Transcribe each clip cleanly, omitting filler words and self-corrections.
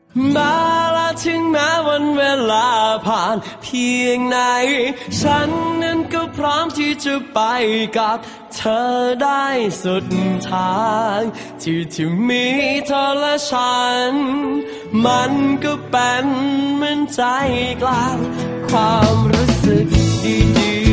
มาละถึงแม้วันเวลาผ่านเพียงไหนฉันนั้นก็พร้อมที่จะไปกับเธอได้สุดทางที่มีเธอและฉันมันก็เป็นเหมือนใจกลางความรู้สึกดีๆ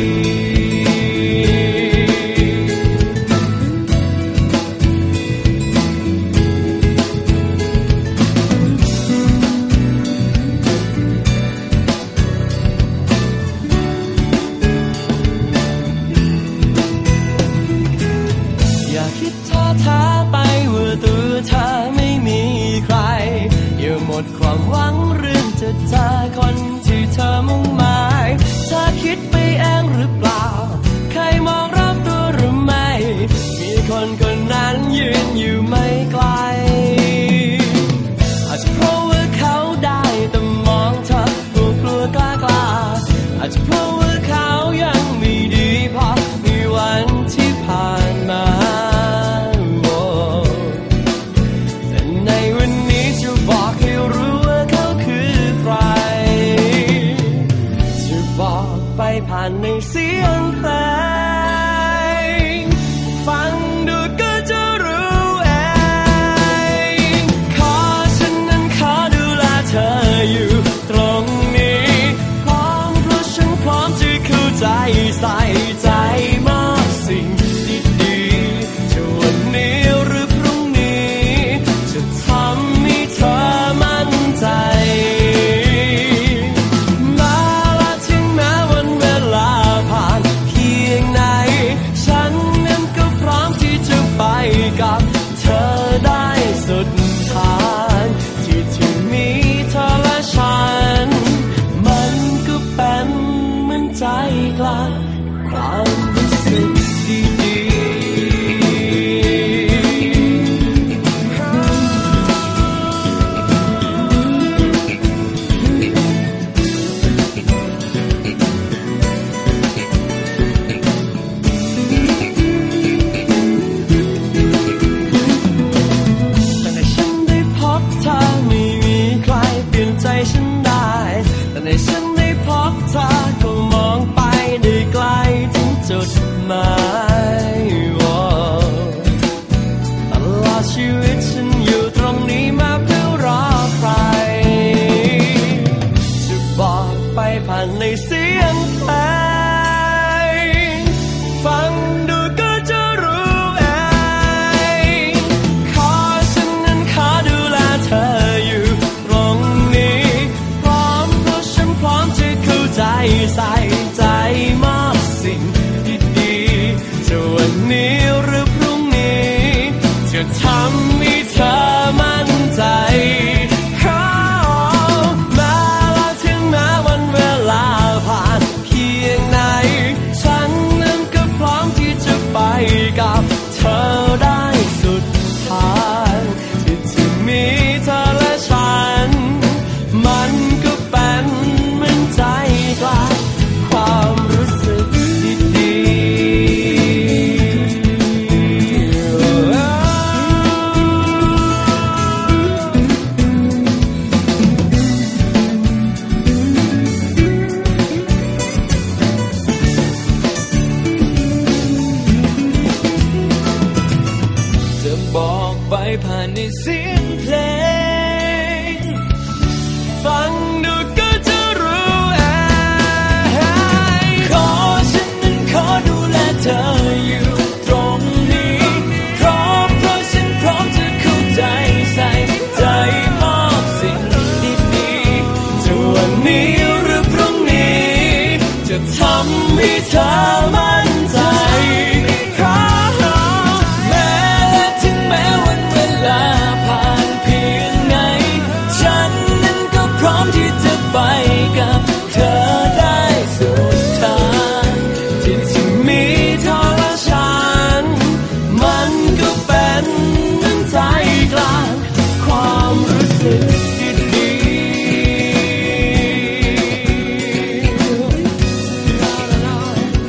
คิดท้อแท้ไปว่าตัวเธอไม่มีใครอย่าหมดความหวังเรื่องจะเจอคนที่เธอมุ่งหมายเธอคิดไปเองหรือเปล่าใครมองรอบตัวหรือไม่มีคนคนนั้นยืนอยู่ไม่ไกลอาจจะเพราะว่าเขาได้แต่มองเธอกลัวกล้าอาจจะเพราะว่าเขายังไม่ดีพอในวันที่ผ่านมาผ่านในเสียงเพลงฟังดูก็จะรู้เองขอฉันนั้นขอดูแลเธออยู่ตรงนี้พร้อมเพราะฉันพร้อมจะเข้าใจใส่ใจมอบสิ่งดีๆจะวันนี้หรือพรุ่งนี้จะทำให้เธอมั่นใจกับเธอได้สุดทางที่มีเธอและฉันมันก็เป็นเหมือนใจกลางความรู้สึกดีฉันได้แต่ในฉันได้พบเธอก็มองไปได้ไกลถึงจุดหมายตลอดชีวิตฉันอยู่ตรงนี้มาเพื่อรอใครจะบอกไปผ่านในเสียงเพลงฟังดูก็จะรู้เองขอฉันนั้นขอดูแลเธออยู่ตรงนี้ใจใส่ใจมอบสิ่งดีๆจะวันนี้หรือพรุ่งนี้จะทำให้เธอมั่นใจแม้ว่าถึงแม้วันเวลาผ่านเพียงไหนฉันนั้นก็พร้อมที่จะไปกับเธอได้สุดทางที่มีเธอและฉันมันก็เป็นเหมือนใจกลางความรู้สึกดีๆจะบอกไปผ่านในเสียงเพลงฟังดูก็จะรู้เองขอฉันนั้นขอดูแลเธออยู่ตรงนี้เพราะฉันพร้อมจะเข้าใจใส่ใจมอบสิ่งดีๆจะวันนี้หรือพรุ่งนี้จะทำให้เธอมั่นใจแม้ถึงแม้วันเวลาผ่านเพียงไหนฉันนั้นก็พร้อมที่จะไปกับเธอได้สุดทางที่มีเธอและฉันมันก็เป็นเหมือนใจกลางความรู้สึกดีๆ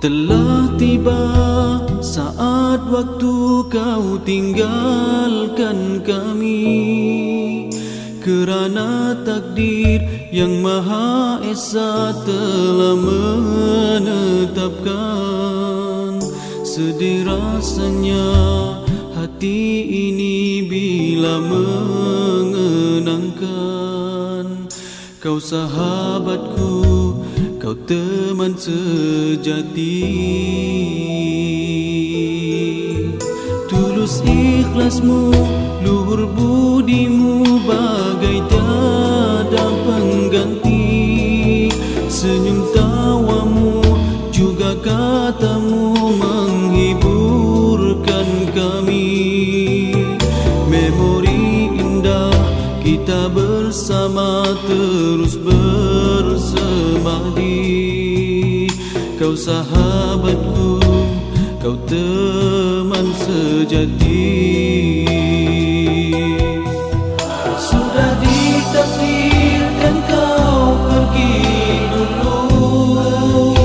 Telah tiba saat waktu kau tinggalkan kami, kerana takdir yang Maha Esa telah menetapkan. Sedih rasanya hati ini bila mengenangkan kau sahabatku, kau teman sejati. Tulus ikhlasmu, luhur budimu bagai tiada pengganti. Senyum tawamu juga katamu menghiburkan kami. Memori indah kita bersama terus bersemadi. Kau sahabatku, kau teman sejati. Sudah ditakdirkan kau pergi dulu,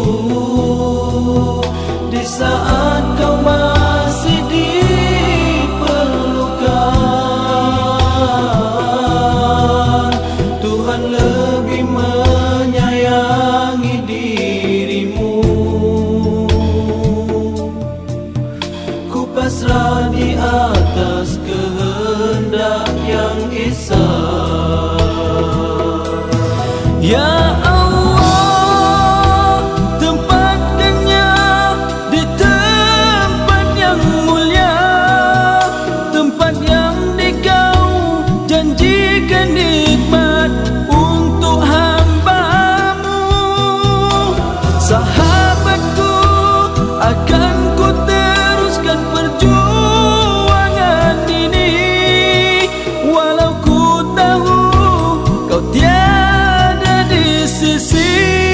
di saat kau masih diperlukan. Tuhan lebih menyayangi dirimu. Ku pasrah di atas kehendak yang esa. Ya Allah, tempatkannya di tempat yang mulia, tempat yang dikau janjikan nikmat untuk hamba-Mu. Sahabatku, akan ku teruskan perjuangan ini, walau ku tahu kau tiada di sisi.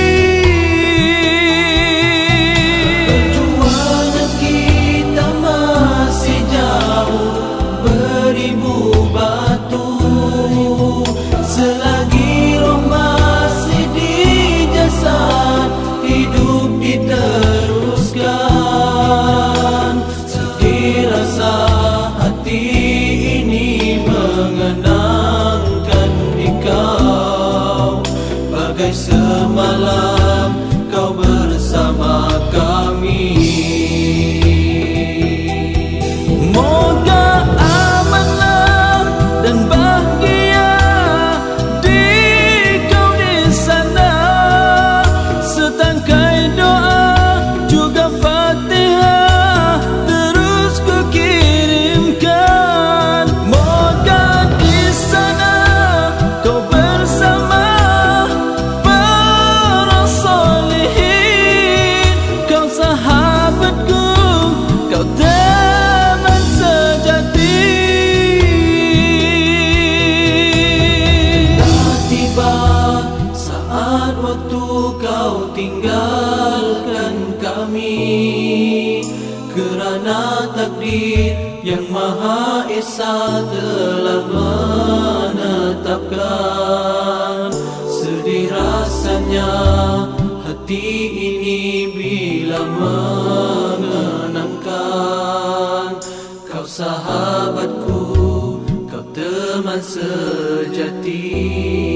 Perjuangan kita masih jauh beribu batu, selagi roh masih di jasad, hidup diteruskan. Sedih rasa hati ini mengenangkan dikau, bagai semalam kau bersama kami. Moga amanlah dan bahagia di kau di sana. Setangkai doa juga Fatihah terus ku kirimkan. Moga di sana kau bersama para solihin. Kau sahabatku, kau teman sejati. Telah tiba saat waktu kau tinggalkan kami, kerana takdir yang Maha Esa telah menetapkan. Sedih rasanya hati ini bila mengenangkan kau sahabatku, kau teman sejati.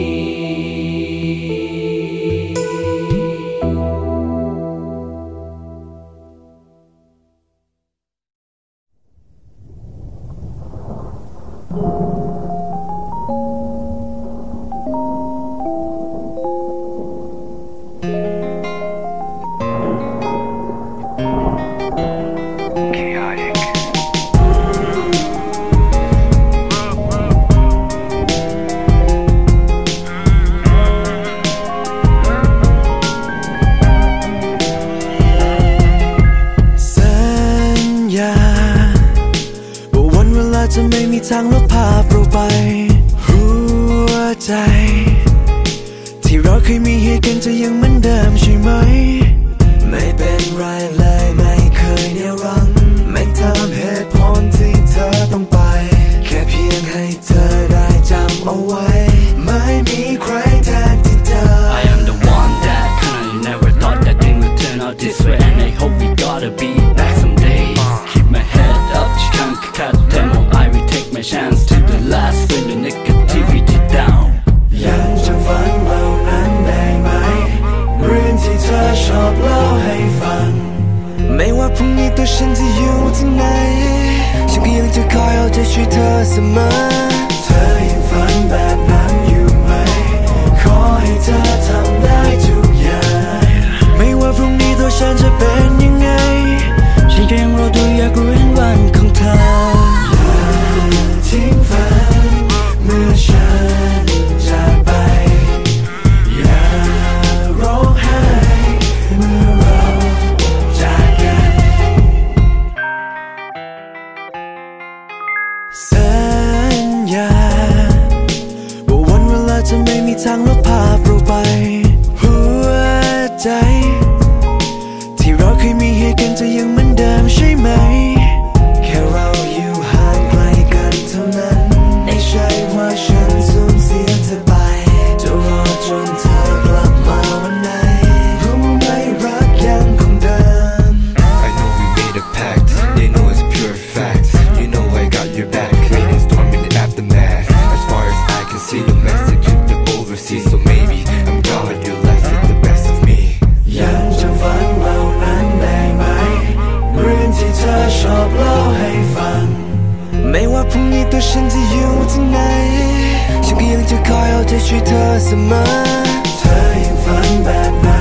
จะไม่มีทางลบภาพเราไป หัวใจที่เราเคยมีให้กันจะยังเหมือนเดิมใช่ไหม ไม่เป็นไรเลยไม่เคยเหนี่ยวรั้งไม่ทำเหตุผลที่เธอต้องไป แค่เพียงให้เธอได้จำเอาไว้ ไม่มีใครแทนที่เธอ I am the one that kinda never thought that thing would turn out this way. be back someday. Keep my head up, can't cut them all. I will take my chance to the last, bring the negativity down. ยังจำฝันเหล่านั้นได้ไหมเรื่องที่เธอชอบเล่าให้ฟังไม่ว่าพรุ่งนี้ตัวฉันจะอยู่ที่ไหนฉันก็ยังจะคอยเอาใจช่วยเธอเสมอเธอยังฝันแบบนั้นอยู่ไหมขอให้เธอทำได้ทุกอย่างไม่ว่าพรุ่งนี้ตัวฉันจะเป็นยังไงฉันก็ยังรอดูอยากรู้เห็นวันของเธออย่าทิ้งฝันเมื่อฉันจากไปอย่าร้องไห้เมื่อเราจากกันสัญญาว่าวันเวลาจะไม่มีทางลบภาพเราไปหัวใจที่เราเคยมีให้กันจะยังเหมือนเดิมใช่ไหมแค่เราอยู่ห่างไกลกันเท่านั้นไม่ใช่ว่าฉันสูญเสียเธอไปจะรอจนเธอกลับมาวันไหนรู้ไหมรักยังคงเดิม I know we made a pact, they know it's pure fact. You know I got your back, raining storm in the aftermath. As far as I can see, domestic to the overseas. So maybe I'm gone, you're left with the best of me. ยังจำฝันเหล่านั้นได้ไหมเรื่องที่เธอชอบเล่าให้ฟังไม่ว่าพรุ่งนี้ตัวฉันจะอยู่ที่ไหนฉันก็ยังจะคอยเอาใจช่วยเธอเสมอเธอยังฝันแบบนั้น